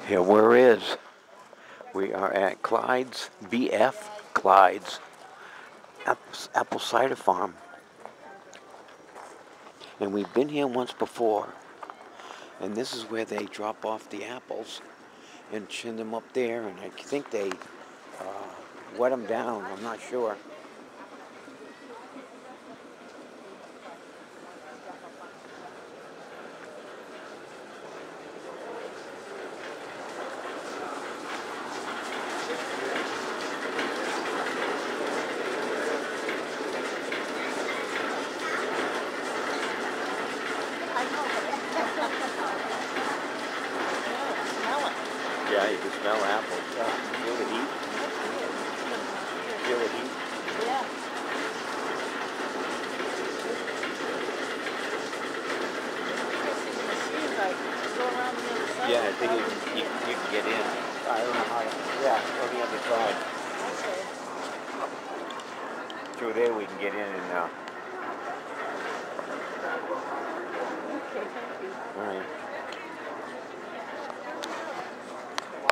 Here where is. We are at Clyde's, BF Clyde's apple cider farm. And we've been here once before. And this is where they drop off the apples and chin them up there. And I think they wet them down. I'm not sure. Yeah, you can smell apples. Feel the heat? Feel the heat? Yeah. Yeah, I think you can get in. I don't know how to. Yeah, on the other side. Okay. Through there we can get in and